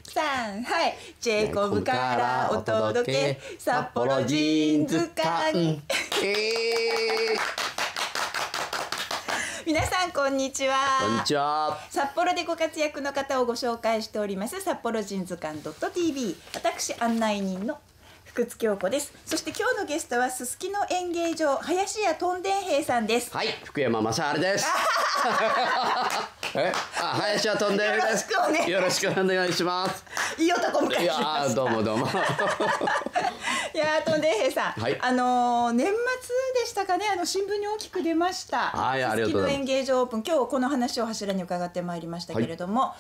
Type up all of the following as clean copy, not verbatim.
3、はい。ジェイコブからお届け、札幌ジーンズ館。皆さんこんにちは。 こんにちは。 札幌でご活躍の方をご紹介しております札幌ジーンズ館 .tv、 私案内人の福津京子です。そして今日のゲストはすすきの演芸場林家とんでん兵衛さんです。 はい、福山雅治です。林家とんでん兵衛です。よろしくお願いします。 いい男迎えしました。 どうもどうも。 いやとんでん兵衛さん、 はい、 年末でしたかね、新聞に大きく出ました。 はい、ありがとうございます。すすきの演芸場オープン、今日この話を柱に伺ってまいりましたけれども、はい、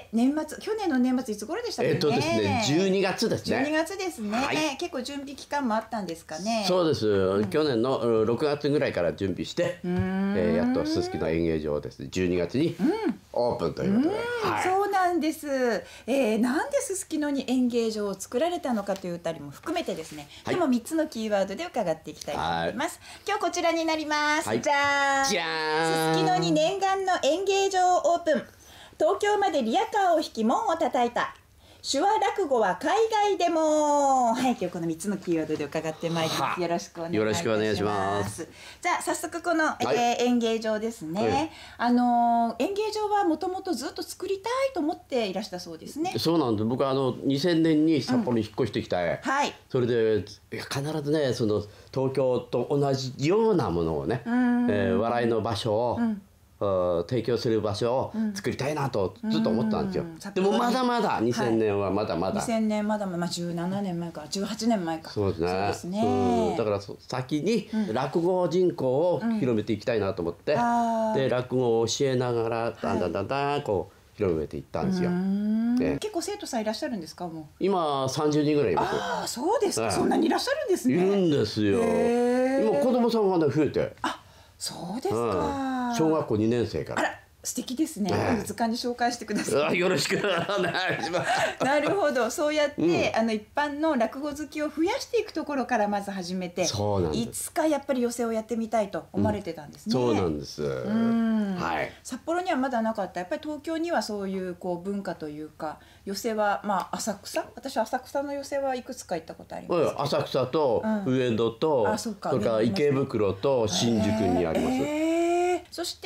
年末、去年の年末いつ頃でしたかね。 ですね、12月ですね。 12月ですね。はい、結構準備期間もあったんですかね。 そうです。去年の6月ぐらいから準備して、やっとすすきの演芸場をですね、12月にオープンということで。 そうなんです。なんですすきのに演芸場を作られたのかというあたりも含めてですね、でも3つのキーワードで伺っていきたいと思います。今日こちらになります。じゃーん。 じゃーん。 すすきのに念願の演芸場オープン。東京までリヤカーを引き門を叩いた。手話落語は海外でも。はい、今日この3つのキーワードで伺ってまいります。よろしくお願いいたします。 よろしくお願いします。 じゃあ早速この、演芸場ですね。演芸場はもともとずっと作りたいと思っていらしたそうですね。 そうなんです。僕は2000年に札幌に引っ越してきた、 はい。 それで必ずね、その東京と同じようなものをね、笑いの場所を、提供する場所を作りたいなとずっと思ったんですよ。でもまだまだ2000年はまだまだ、 2000年まだまだ17年前か18年前か。 そうですね。だから先に落語人口を広めていきたいなと思って、で落語を教えながらだんだんだんだんこう広めていったんですよ。 結構生徒さんいらっしゃるんですか？もう今30人ぐらいいます。 ああ、そうですか。そんなにいらっしゃるんですね。 いるんですよ。今子供さんがね増えて。 そうですか。 小学校2年生から。 あら、素敵ですね。図鑑に紹介してください。 よろしくお願いします。 なるほど、そうやって一般の落語好きを増やしていくところからまず始めて、いつかやっぱり寄席をやってみたいと思われてたんですね。 そうなんです。はい。 札幌にはまだなかった。やっぱり東京にはそういうこう文化というか、寄席はまあ浅草。私浅草の寄席はいくつか行ったことあります。 浅草と上野と、それから池袋と新宿にあります。 そして、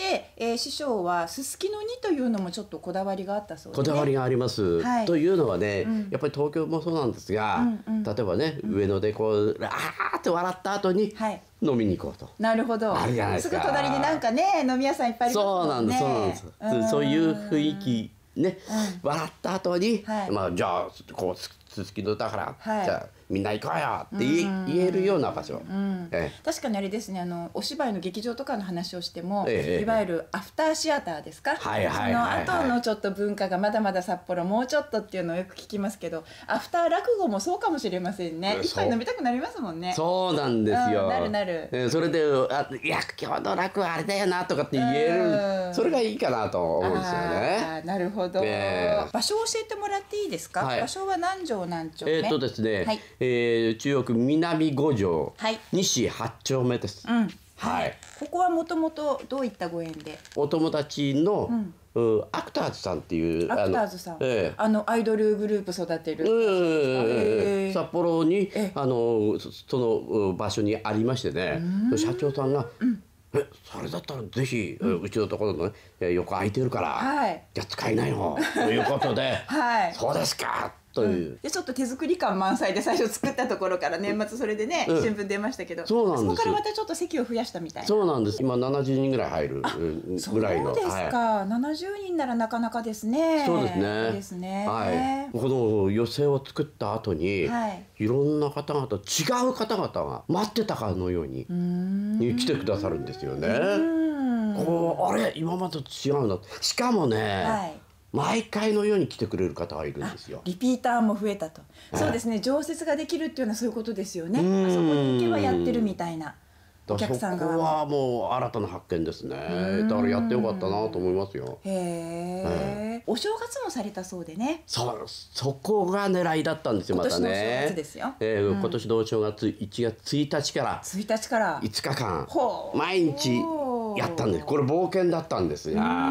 師匠はすすきのにというのもちょっとこだわりがあったそうで、 こだわりがあります。というのはね、やっぱり東京もそうなんですが、例えばね、上野でこうあーって笑った後に飲みに行こうと。 なるほど。 あるじゃないですか。 すぐ隣になんかね、飲み屋さんいっぱいありますもんね。 そうなんです、そうなんです。そういう雰囲気ね、笑った後に、まあじゃあこうすすきのだから、じゃあみんな行こうよって言えるような場所。 確かにあれですね、お芝居の劇場とかの話をしても、いわゆるアフターシアターですか、その後のちょっと文化がまだまだ札幌もうちょっとっていうのをよく聞きますけど、アフター落語もそうかもしれませんね。一杯飲みたくなりますもんね。 そうなんですよ。 なるなる。 それで「いや今日の落語あれだよな」とかって言える、それがいいかなと思うんですよね。 なるほど。場所を教えてもらっていいですか？場所は何条何丁目？ ですね、中央区南5条、西8丁目です。はい。 ここはもともとどういったご縁で？ お友達のアクターズさんっていう、 アクターズさん、アイドルグループ育てる札幌にその場所にありましてね、社長さんがそれだったらぜひうちのところの横空いてるからじゃあ使いなよということで、そうですかという。 でちょっと手作り感満載で最初作ったところから年末それでね新聞出ましたけど、そこからまたちょっと席を増やしたみたいな。 そうなんです。今70人ぐらい入るぐらいの。 そうですか。70人ならなかなかですね。 そうですね。 ですね。 はい。この寄席を作った後にいろんな方々、違う方々が待ってたかのように来てくださるんですよね。あれ今までと違うな。しかもね、毎回のように来てくれる方がいるんですよ。 リピーターも増えたと。そうですね。常設ができるっていうのはそういうことですよね。あそこに行けばやってるみたいな。お客さんが。 そこはもう新たな発見ですね。だからやってよかったなと思いますよ。 お正月もされたそうでね。 そこが狙いだったんですよ。またね。今年のお正月1月1日から5日間毎日やったんです。これ冒険だったんですが、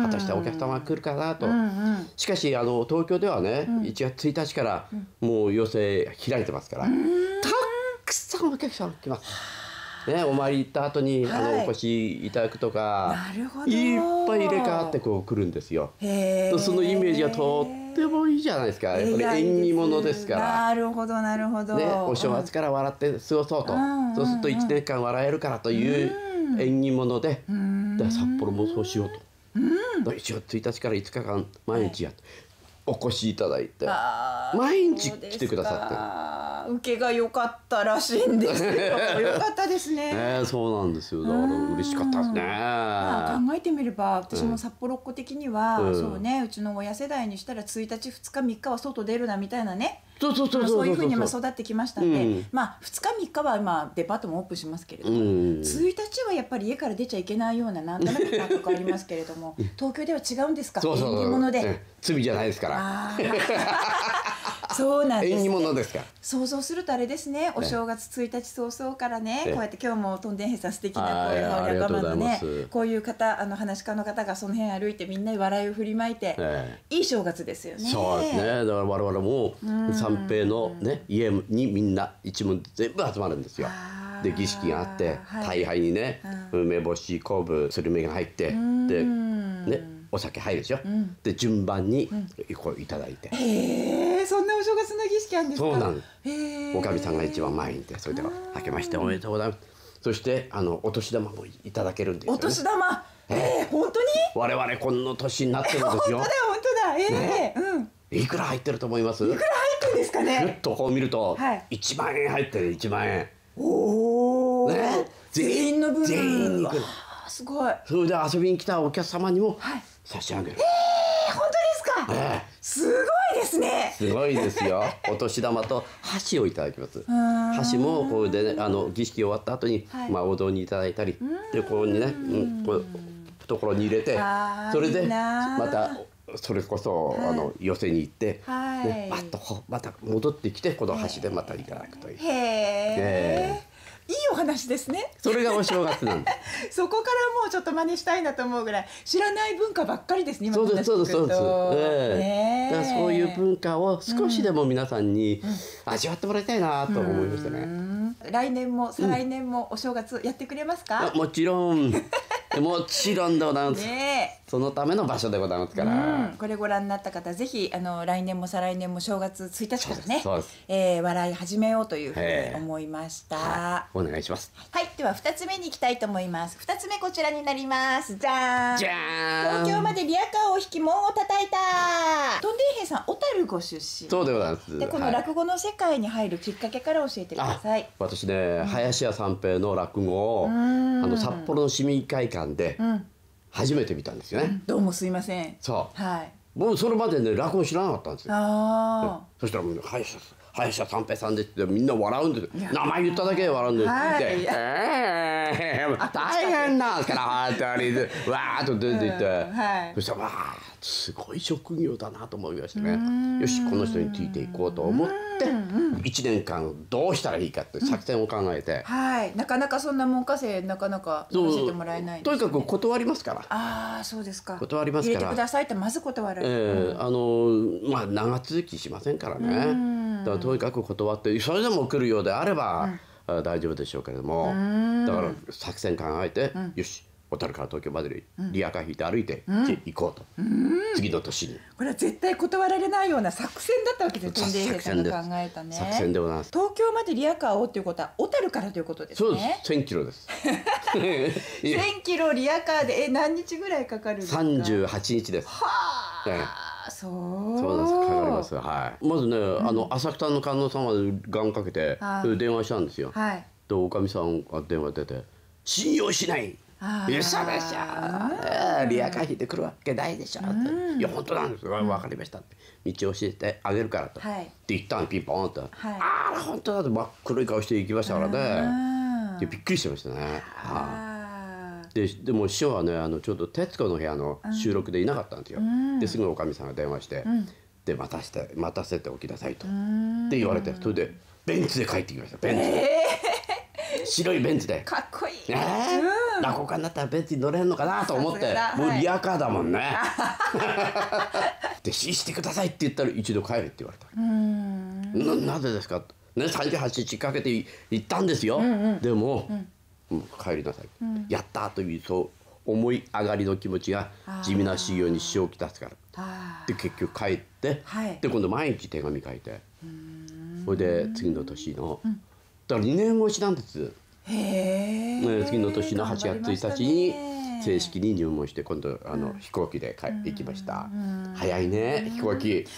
果たしてお客様が来るかなと。しかし東京ではね、1月1日からもう寄席開いてますから、たくさんお客さん来ます。ね、お参り行った後にお越しいただくとか、いっぱい入れ替わってこう来るんですよ。そのイメージがとってもいいじゃないですか。やっぱり縁起物ですから。 なるほどなるほど。 ね、お正月から笑って過ごそうと、そうすると1年間笑えるからという縁起物で、札幌もそうしようと。1月1日から5日間毎日お越しいただいて、毎日来てくださって。受けが良かったらしいんですよ。良かったですね。 そうなんですよ。だから嬉しかったですね。 考えてみれば、私も札幌っ子的には、そうね、うちの親世代にしたら1日2日3日は外出るなみたいなね。そういうふうに育ってきましたんで、まあ2日3日は今デパートもオープンしますけれども、1日はやっぱり家から出ちゃいけないようななんとなく感覚ありますけれども、東京では違うんですか。縁起物で。 罪じゃないですから。 そうなんです。 縁起物ですから。 想像するとあれですね。お正月1日早々からね、こうやって今日もとんでんへさん素敵なこういう仲間のね、こういう方話し家の方がその辺歩いてみんなに笑いを振りまいて、いい正月ですよね。 そうですね。だから我々も三平のね家にみんな一門全部集まるんですよ。で儀式があって大杯にね梅干し昆布スルメが入ってでね。お酒入るでしょ、で順番にこういただいて、 そんなお正月の儀式あるんですか。 そうなんです。おかみさんが一番前にいて、それでは明けましておめでとうございます。そしてお年玉もいただけるんですよね。 お年玉、本当に我々この年になってるんですよ。 本当だ。 いくら入ってると思います？ いくら入ってるんですかね。 ふっとこう見ると1万円入ってる。1万円。おお、 全員の分。 全員に行くの。 すごい。 それで遊びに来たお客様にも差し上げる。 本当ですか。すごいですね。 すごいですよ。お年玉と箸をいただきます。箸もこうでね、儀式終わった後にお雑煮いただいたり、でここにね、こう懐に入れて、それでまたそれこそ寄席に行って、また戻ってきてこの箸でまたいただくという。いいお話ですね。 それがお正月なんだ。 そこからもうちょっと真似したいなと思うぐらい知らない文化ばっかりですね。 そうですそうですそうです。だからそういう文化を少しでも皆さんに味わってもらいたいなと思いましたね。 来年も再来年もお正月やってくれますか？ もちろん。もちろんでございます。そのための場所でございますから。 これご覧になった方ぜひ来年も再来年も正月1日からね笑い始めようというふうに思いました。 お願いします。 はい、では2つ目に行きたいと思います。2つ目こちらになります。じゃーん。 じゃーん。 東京までリアカーを引き門を叩いた。とんでんへいさん、小樽ご出身。 そうでございます。 でこの落語の世界に入るきっかけから教えてください。 私ね、林家三平の落語を札幌の市民会館で初めて見たんですよね。 どうもすいません。 そう。 はい。 僕それまでね落語知らなかったんですよ。そしたら林家三平さんですってみんな笑うんです。名前言っただけで笑うんですって大変なんですからってあれでわーっと出ていって、そしたらわーすごい職業だなと思いましてね。よしこの人についていこうと思って1年間どうしたらいいかって作戦を考えて、 なかなかそんな門下生なかなか教えてもらえない。 とにかく断りますから。 ああそうですか。 断りますから。 入れてくださいってまず断られる。 まあ長続きしませんからね。だからとにかく断ってそれでも来るようであれば大丈夫でしょうけれども、だから作戦考えてよし小樽から東京までリアカー引いて歩いて行こうと。次の年にこれは絶対断られないような作戦だったわけですよ。とんでんへいさんが考えたね。 作戦でございます。 東京までリアカーをっていうことは小樽からということですね。 そうです。1000キロです。 1000キロリアカーで何日ぐらいかかるんですか ？38日です。はあ、そうなんです。かかります。はい。まずね浅草の観音様で願かけて電話したんですよ。でおかみさんが電話出て信用しない。嘘でしょ。リアカー引いてくるわけないでしょ。いや本当なんです。分かりましたって道を教えてあげるからと。で言ったのピンポンって。あら本当だって真っ黒い顔して行きましたからね。でびっくりしてましたね。でも師匠はねちょうど『徹子の部屋』の収録でいなかったんですよ。ですぐおかみさんが電話してで待たせておきなさいとって言われて、それでベンツで帰ってきました。ベンツ。白いベンツでかっこいい。 落語家になったらベンツに乗れんのかなと思って、もうリアカーだもんね。弟子してくださいって言ったら一度帰れって言われた。なぜですかね、38日かけて行ったんですよ。でも、帰りなさい、やったというそう思い上がりの気持ちが地味な修行に支障をきたすから。で結局帰って、で今度毎日手紙書いて、それで次の年の、だから2年越しなんです。次の年の8月1日に正式に入門して、今度飛行機で行きました。早いね飛行機。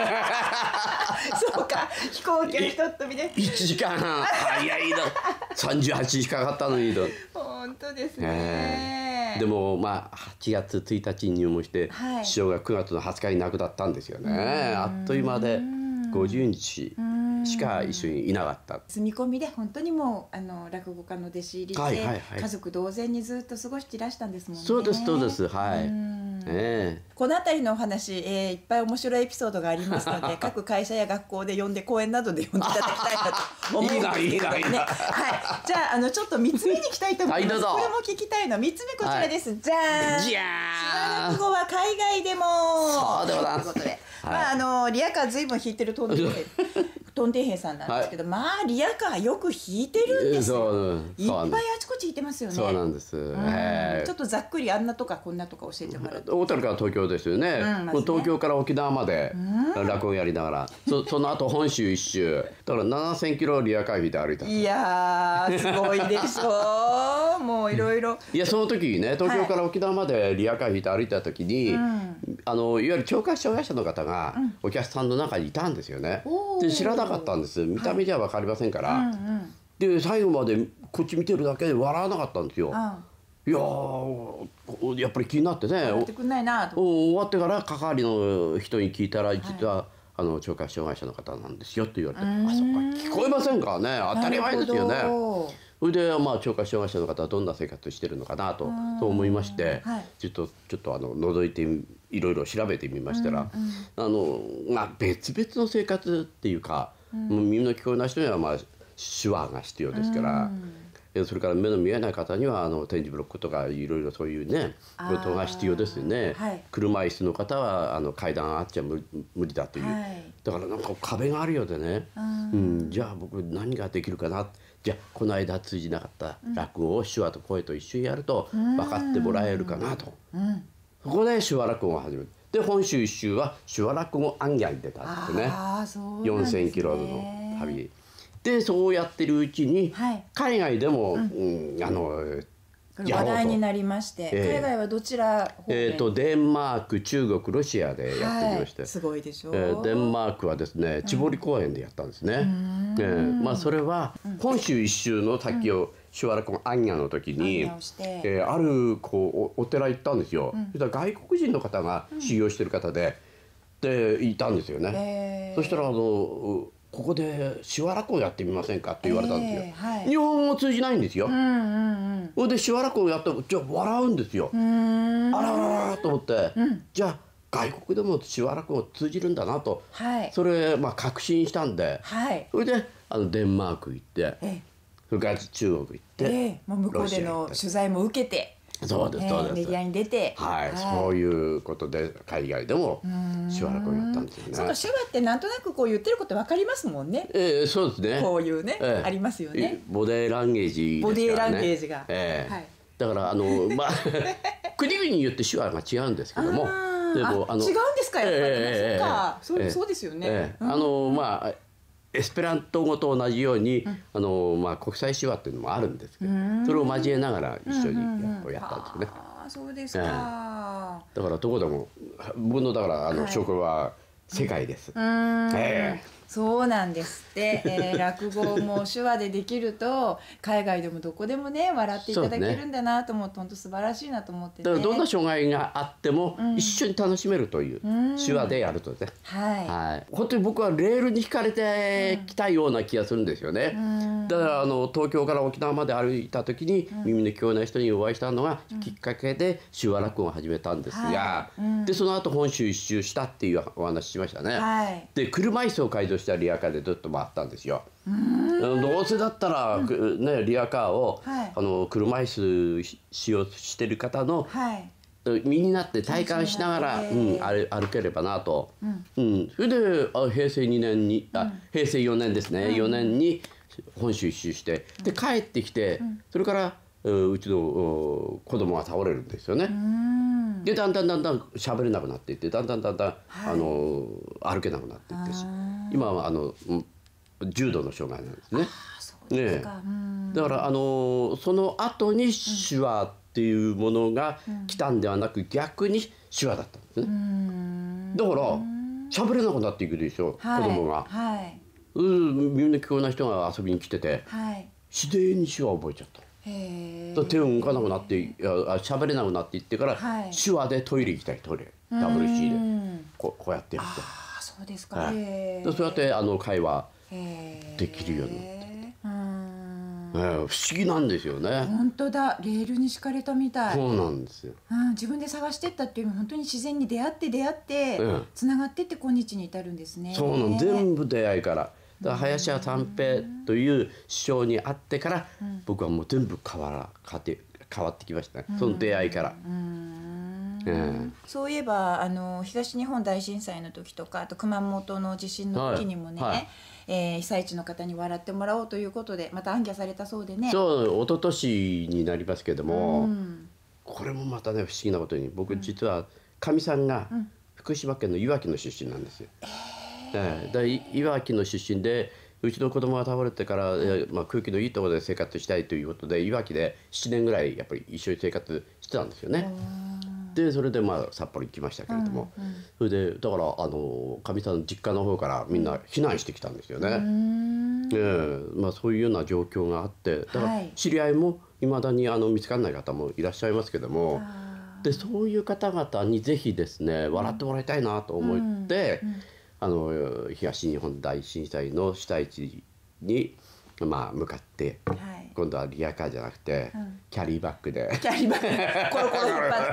そうか、飛行機はひとっ飛びで 1時間半早いの。38時かかったのにと。 本当ですね。 でもまあ8月1日に入門して、師匠が9月の20日に亡くなったんですよね。あっという間で50日しか一緒にいなかった。 住み込みで本当にもう落語家の弟子入りして、家族同然にずっと過ごしていらしたんですもんね。 そうですそうです、はい。 この辺りのお話、いっぱい面白いエピソードがありますので、各会社や学校で呼んで、講演などで呼んでいただきたいなと思うんですけどね。はい、じゃあちょっと3つ目に行きたいと思います。これも聞きたいの3つ目こちらです。じゃーん。手話落語は海外でも。 そうでございます。 ということで、リアカーずいぶん弾いてるトンテンヘイさんなんですけど、まあリアカーよく弾いてるんですよ。いっぱいあちこち弾いてますよね。 そうなんです。 ちょっとざっくりあんなとかこんなとか教えてもらうと。 小樽から東京ですよね。東京から沖縄まで落語やりながら、その後本州一周だから7000キロリアカー引いて歩いた。 いやーすごいでしょう。もういろいろ。 いやその時ね、東京から沖縄までリアカー引いて歩いた時に、いわゆる聴覚障害者の方がお客さんの中にいたんですよね。で知らなかったんです。見た目じゃ分かりませんから。で最後までこっち見てるだけで笑わなかったんですよ。いややっぱり気になってね。終わってから係の人に聞いたら、実は聴覚障害者の方なんですよって言われて、あ、そっか、聞こえませんからね、当たり前ですよね。それで聴覚障害者の方はどんな生活してるのかなと思いまして、ちょっと覗いていろいろ調べてみましたら、別々の生活っていうか、耳の聞こえない人には手話が必要ですから。それから目の見えない方には点字ブロックとかいろいろそういうねことが必要ですよね。車椅子の方は階段あっちゃ無理だという、だからなんか壁があるようでね、じゃあ僕何ができるかな、じゃあこの間通じなかった落語を手話と声と一緒にやると分かってもらえるかなと、そこで手話落語を始める。で本州一周は手話落語行脚に出たんですね。4000キロの旅で、そうやってるうちに、海外でも、 話題になりまして、海外はどちら方面？ デンマーク、中国、ロシアでやってきまして、 すごいでしょう。 デンマークはですね、千堀公園でやったんですね。それは本州一周の先を手話落語行脚の時に、あるお寺行ったんですよ。そしたら外国人の方が修行してる方でいたんですよね。そしたらここで手話落語やってみませんかって言われたんですよ。日本語通じないんですよ。それで手話落語やったらじゃあ笑うんですよ。あらららと思って、じゃあ外国でも手話落語通じるんだなと、それ確信したんで、それでデンマーク行って、それから中国行って、 向こうでの取材も受けて。 そうですそうです。 メディアに出て、 そういうことで海外でも手話落語やったんですよね。 そうか、手話ってなんとなく言ってることわかりますもんね。 そうですね。 こういうね、ありますよね。 ボディーランゲージですからね。 ボディーランゲージが。 だから国々によって手話が違うんですけども、 違うんですか、やっぱり。そうですよね。 エスペラント語と同じように国際手話っていうのもあるんですけど、それを交えながら一緒にやったんですよね。 そうですか。 だからどこでも僕の職は世界です。 そうなんですって。落語も手話でできると海外でもどこでもね笑っていただけるんだなと思って本当素晴らしいなと思ってね。 だからどんな障害があっても一緒に楽しめるという手話でやるとね。本当に僕はレールに引かれてきたような気がするんですよね。だから東京から沖縄まで歩いた時に耳の聞こえない人にお会いしたのがきっかけで手話落語を始めたんですが、でその後本州一周したっていうお話しましたね。で車椅子を改造としたリアカーでずっと回ったんですよ。どうせだったら、ね、リアカーを、車椅子使用してる方の、身になって体感しながら、歩ければなと、それで平成2年に平成4年ですね、4年に本州一周して、で帰ってきて、それからうちの子供が倒れるんですよね。でだんだん喋れなくなっていって、だんだん歩けなくなっていって、今は重度の障害なんですね。ね、だからその後に手話っていうものが来たんではなく、逆に手話だったんですね。だから喋れなくなっていくでしょ、子供が。みんな聞こえない人が遊びに来てて、自然に手話を覚えちゃった。手を動かなくなって喋れなくなっていってから、手話でトイレ行きたい、トイレ WC でこうやってやって、 そうですか。 そうやって会話できるようになって。不思議なんですよね。 本当だ、レールに敷かれたみたい。 そうなんですよ。 自分で探してったっていうよりも、本当に自然に出会ってつながってって今日に至るんですね。 そうなん、全部出会いから。だから林家三平という師匠に会ってから、僕はもう全部変わってきましたね、その出会いから。 そういえば東日本大震災の時とか、あと熊本の地震の時にもね、被災地の方に笑ってもらおうということでまた行脚されたそうでね。 そう、一昨年になりますけども、これもまたね不思議なことに、僕実はかみさんが福島県のいわきの出身なんですよ。いわきの出身で、うちの子供が倒れてから、空気のいいところで生活したいということで、いわきで7年ぐらいやっぱり一緒に生活してたんですよね。でそれで札幌行きましたけれども、それでだからかみさんの実家の方からみんな避難してきたんですよね。そういうような状況があって、だから知り合いもいまだに見つからない方もいらっしゃいますけども、でそういう方々にぜひですね笑ってもらいたいなと思って、東日本大震災の被災地に向かって、今度はリアカーじゃなくて、キャリーバッグでコロコロ引っ張って、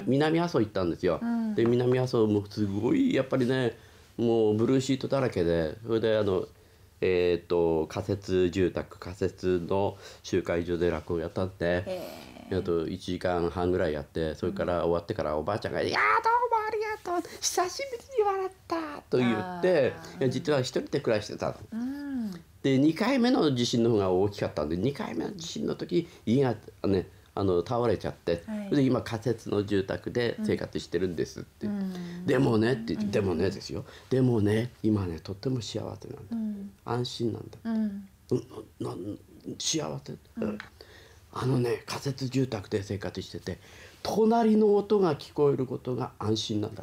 南阿蘇行ったんですよ。で南阿蘇もすごいやっぱりね、もうブルーシートだらけで、それで仮設住宅、仮設の集会所で落語をやったんで、あと1時間半ぐらいやって、それから終わってからおばあちゃんが「いやどうもありがとう、久しぶりに笑った」と言って、実は一人で暮らしてたの。で2回目の地震の方が大きかったんで、2回目の地震の時家がね倒れちゃって、で今仮設の住宅で生活してるんですって、でもねって言って、でもねですよ、でもね今ねとっても幸せなんだ、安心なんだ、幸せ、仮設住宅で生活してて、隣の音が聞こえることが安心なんだって。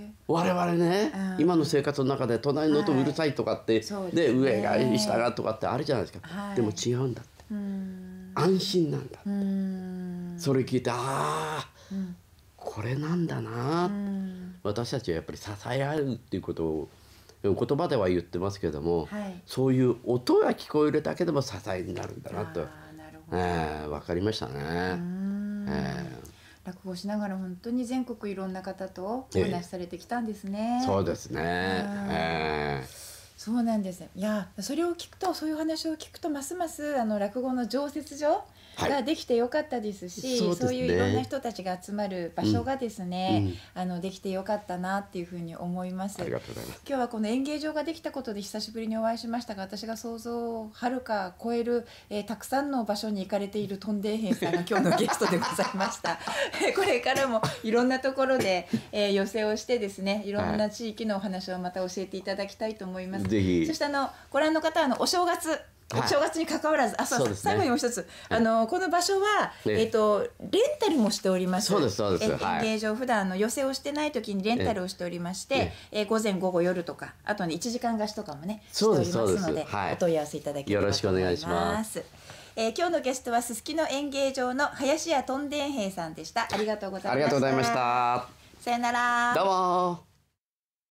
我々ね、今の生活の中で隣の音うるさいとかって、で上が下がとかってあるじゃないですか。でも違うんだって、安心なんだ。それ聞いて、これなんだな、私たちはやっぱり支え合うっていうことを言葉では言ってますけれども、そういう音が聞こえるだけでも支えになるんだなと分かりましたね。 落語しながら本当に全国いろんな方とお話しされてきたんですね。 そうですね。 そうなんです。いや、それを聞くと、そういう話を聞くとますます落語の常設所ができてよかったですし、そういういろんな人たちが集まる場所がですね、できてよかったなっていうふうに思います。 ありがとうございます。 今日はこの演芸場ができたことで久しぶりにお会いしましたが、私が想像をはるか超える、たくさんの場所に行かれているトンデンヘイさんが今日のゲストでございました。これからもいろんなところで、寄席をしてですね、いろんな地域のお話をまた教えていただきたいと思います。ぜひ。そしてご覧の方はお正月に関わらず、最後にもう一つ、この場所は、レンタルもしております。 そうです、そうです。 演芸場、普段寄席をしてない時にレンタルをしておりまして、午前午後夜とか、あと1時間貸しとかもねしておりますので、お問い合わせいただければと思います。よろしくお願いします。今日のゲストはすすきの演芸場の林家とんでん兵さんでした。ありがとうございました。 ありがとうございました。 さよなら。 どうも。